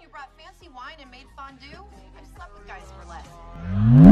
brought fancy wine and made fondue. I've slept with guys for less.